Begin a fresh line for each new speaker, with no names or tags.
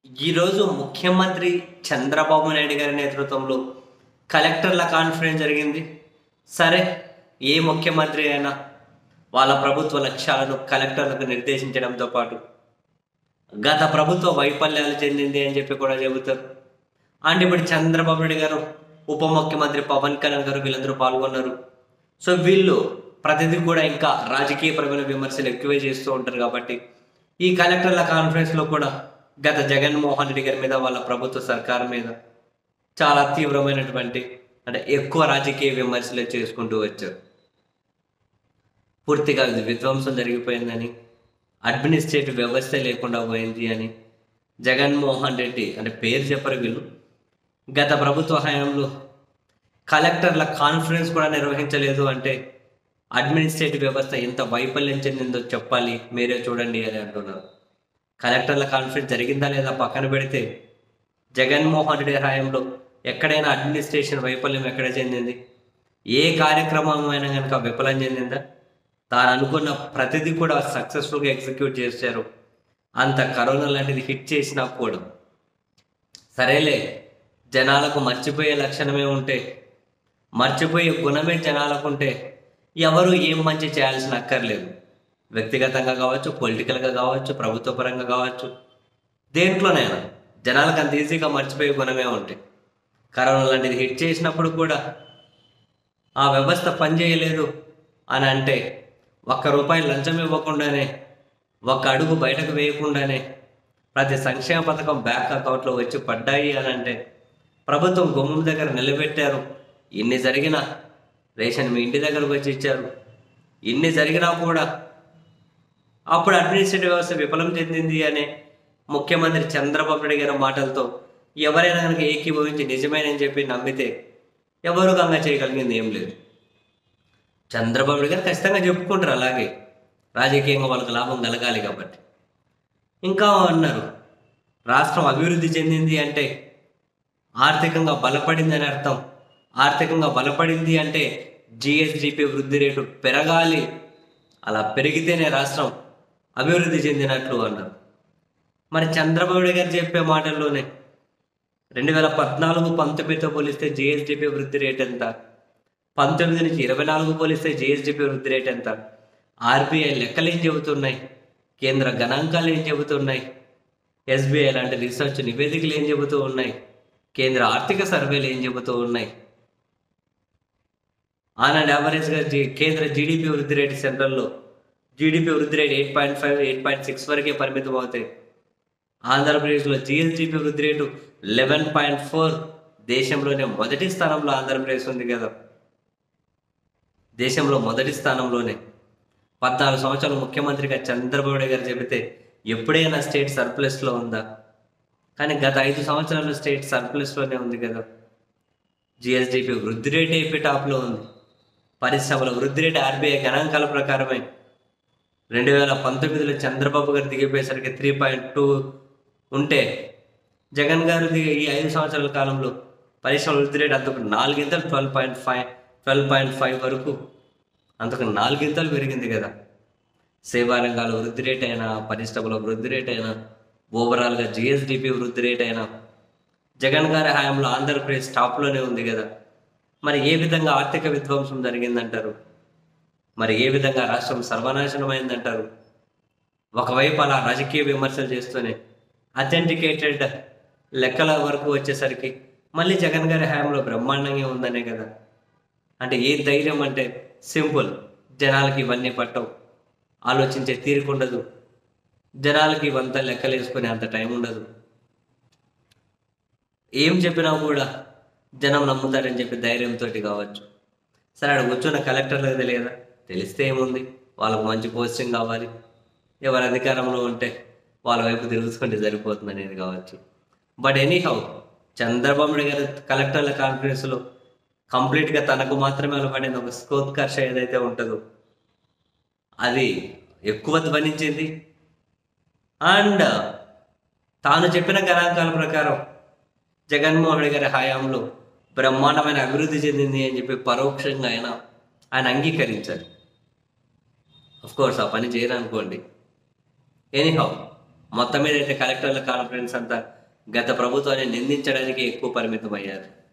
ఈరోజు ముఖ్యమంత్రి చంద్రబాబు నాయుడు గారి నేతృత్వంలో కలెక్టర్ల కాన్ఫరెన్స్ జరిగింది. సరే, ఏ ముఖ్యమంత్రి అయినా వాళ్ళ ప్రభుత్వ లక్ష్యాలను కలెక్టర్లకు నిర్దేశించడంతో పాటు గత ప్రభుత్వ వైఫల్యాలు చెందింది అని చెప్పి కూడా చెబుతారు. అండ్ ఇప్పుడు చంద్రబాబు నాయుడు గారు, ఉప ముఖ్యమంత్రి పవన్ కళ్యాణ్ గారు వీళ్ళందరూ పాల్గొన్నారు. సో వీళ్ళు ప్రతిదీ కూడా ఇంకా రాజకీయపరమైన విమర్శలు ఎక్కువే చేస్తూ ఉంటారు. కాబట్టి ఈ కలెక్టర్ల కాన్ఫరెన్స్లో కూడా గత జగన్మోహన్ రెడ్డి గారి మీద, వాళ్ళ ప్రభుత్వ సర్కారు మీద చాలా తీవ్రమైనటువంటి అంటే ఎక్కువ రాజకీయ విమర్శలు చేసుకుంటూ వచ్చారు. పూర్తిగా విధ్వంసం జరిగిపోయిందని, అడ్మినిస్ట్రేటివ్ వ్యవస్థ లేకుండా పోయింది అని జగన్మోహన్ రెడ్డి అంటే పేరు చెప్పరు వీళ్ళు, గత ప్రభుత్వ హయాంలో కలెక్టర్ల కాన్ఫరెన్స్ కూడా నిర్వహించలేదు అంటే అడ్మినిస్ట్రేటివ్ వ్యవస్థ ఎంత వైఫల్యం చెందిందో చెప్పాలి, మీరే చూడండి అని అంటున్నారు. కలెక్టర్ల కాన్ఫరెన్స్ జరిగిందా లేదా పక్కన పెడితే, జగన్మోహన్ రెడ్డి హయాంలో ఎక్కడైనా అడ్మినిస్ట్రేషన్ వైఫల్యం ఎక్కడ చెందింది? ఏ కార్యక్రమం అయినా కనుక విఫలం చెందిందా? తాను అనుకున్న ప్రతిదీ కూడా సక్సెస్ఫుల్గా ఎగ్జిక్యూట్ చేశారు. అంత కరోనా లాంటిది హిట్ చేసినా కూడా సరేలే, జనాలకు మర్చిపోయే లక్షణమే ఉంటే, మర్చిపోయే గుణమే జనాలకు ఉంటే ఎవరు ఏం మంచి చేయాల్సిన అక్కర్లేదు. వ్యక్తిగతంగా కావచ్చు, పొలిటికల్గా కావచ్చు, ప్రభుత్వ పరంగా కావచ్చు, దేంట్లోనైనా జనాలకు అంత ఈజీగా మర్చిపోయే గుణమే ఉంటాయి. కరోనా లాంటిది హిట్ చేసినప్పుడు కూడా ఆ వ్యవస్థ పనిచేయలేదు అని అంటే, ₹1 లంచం ఇవ్వకుండానే, ఒక్క అడుగు బయటకు వేయకుండానే ప్రతి సంక్షేమ పథకం బ్యాంక్ అకౌంట్లో వచ్చి పడ్డాయి అని అంటే, ప్రభుత్వం గుమ్మం దగ్గర నిలబెట్టారు, ఇన్ని జరిగినా రేషన్ మీ ఇంటి దగ్గరకు వచ్చి ఇచ్చారు, ఇన్ని జరిగినా కూడా అప్పుడు అడ్మినిస్ట్రేటివ్ వ్యవస్థ విఫలం చెందింది అనే ముఖ్యమంత్రి చంద్రబాబు నాయుడు గారి మాటలతో ఎవరైనా కనుక ఏకీభవించి నిజమేనని చెప్పి నమ్మితే ఎవరు గంగా చేయగలిగింది ఏం లేదు. చంద్రబాబు నాయుడు గారు ఖచ్చితంగా చెప్పుకుంటారు, అలాగే రాజకీయంగా వాళ్ళకి లాభం కలగాలి కాబట్టి. ఇంకా అన్నారు, రాష్ట్రం అభివృద్ధి చెందింది అంటే ఆర్థికంగా బలపడింది అని అర్థం. ఆర్థికంగా బలపడింది అంటే జిఎస్డిపి వృద్ధి రేటు పెరగాలి, అలా పెరిగితేనే రాష్ట్రం అభివృద్ధి చెందినట్లు అన్నారు. మరి చంద్రబాబు నాయుడు గారు చెప్పే మాటల్లోనే 2014-19తో పోలిస్తే జిఎస్డిపి వృద్ధి రేట్ ఎంత, 19 నుంచి 24 పోలిస్తే జిఎస్డిపి వృద్ధి రేట్ ఎంత, ఆర్బీఐ లెక్కలు ఏం చెబుతున్నాయి, కేంద్ర గణాంకాలు ఏం చెబుతున్నాయి, ఎస్బీఐ లాంటి రీసెర్చ్ నివేదికలు ఏం చెబుతూ ఉన్నాయి, కేంద్ర ఆర్థిక సర్వేలు ఏం చెబుతూ ఉన్నాయి. ఆన్ అండ్ యావరేజ్గా కేంద్ర జీడిపి వృద్ధి రేటు, సెంట్రల్లో జీడిపి వృద్ధి రేటు 8.5, 8.6 వరకే పరిమితం అవుతాయి. ఆంధ్రప్రదేశ్లో జిఎస్డిపి వృద్ధి రేటు 11.4, దేశంలోనే మొదటి స్థానంలో ఆంధ్రప్రదేశ్ ఉంది కదా. దేశంలో మొదటి స్థానంలోనే 14 సంవత్సరాలు ముఖ్యమంత్రిగా చంద్రబాబు నాయుడు గారు చెబితే ఎప్పుడైనా స్టేట్ సర్ప్లస్లో ఉందా? కానీ గత 5 సంవత్సరాలు స్టేట్ సర్ప్లస్లోనే ఉంది కదా. జిఎస్డిపి వృద్ధి రేట్ ఏపీ టాప్లో ఉంది. పరిశ్రమల వృద్ధి రేటు ఆర్బీఐ గణాంకాల ప్రకారమే 2019లో చంద్రబాబు గారు దిగిపోయేసరికి 3.2 ఉంటే, జగన్ గారు ఈ 5 సంవత్సరాల కాలంలో పరిశ్రమల వృద్ధి రేటు అంతకు 4 గింతలు 12.5 వరకు, అంతకు 4 గింతలు పెరిగింది కదా. సేవా రంగాల వృద్ధి రేట్ అయినా, పరిశ్రమల వృద్ధి రేట్ అయినా, ఓవరాల్గా జిఎస్డిపి వృద్ధి రేట్ అయినా జగన్ గారి హయాంలో ఆంధ్రప్రదేశ్ టాప్లోనే ఉంది కదా. మరి ఏ విధంగా ఆర్థిక విధ్వంసం జరిగిందంటారు? మరి ఏ విధంగా రాష్ట్రం సర్వనాశనమైందంటారు? ఒకవైపు అలా రాజకీయ విమర్శలు చేస్తూనే అథెంటికేటెడ్ లెక్కల వరకు వచ్చేసరికి మళ్ళీ జగన్ గారి హయాంలో బ్రహ్మాండంగా ఉందనే కదా. అంటే ఏ ధైర్యం అంటే సింపుల్, జనాలకి ఇవన్నీ పట్టవు, ఆలోచించే తీరుకుండదు, జనాలకి ఇవంతా లెక్కలు వేసుకునే అంత టైం ఉండదు. ఏం చెప్పినా కూడా జనం నమ్ముతారని చెప్పి ధైర్యంతో కావచ్చు. సరే, అక్కడ కూర్చున్న కలెక్టర్లకు తెలియదా? తెలిస్తే ఏముంది, వాళ్ళకు మంచి పోస్టింగ్ కావాలి, ఎవరు అధికారంలో ఉంటే వాళ్ళ వైపు తిరుగుతుంటే సరిపోతుంది అనేది కావచ్చు. బట్ ఎనీహౌ, చంద్రబాబు నాయుడు గారి కలెక్టర్ల కాన్ఫరెన్స్లో కంప్లీట్గా తనకు మాత్రమే అలవాడిన ఒక స్కోత్కర్ష ఏదైతే ఉంటుందో అది ఎక్కువ ధ్వనించింది. అండ్ తాను చెప్పిన గణాంకాల ప్రకారం జగన్మోహన్ రెడ్డి గారి హయాంలో బ్రహ్మాండమైన అభివృద్ధి చెందింది అని చెప్పి పరోక్షంగా ఆయన అంగీకరించారు. కోర్స్ ఆ పని చేయరనుకోండి. ఎనీహౌ, మొత్తం మీద అయితే కలెక్టర్ల కాన్ఫరెన్స్ అంతా గత ప్రభుత్వాన్ని నిందించడానికి ఎక్కువ పరిమితం అయ్యారు.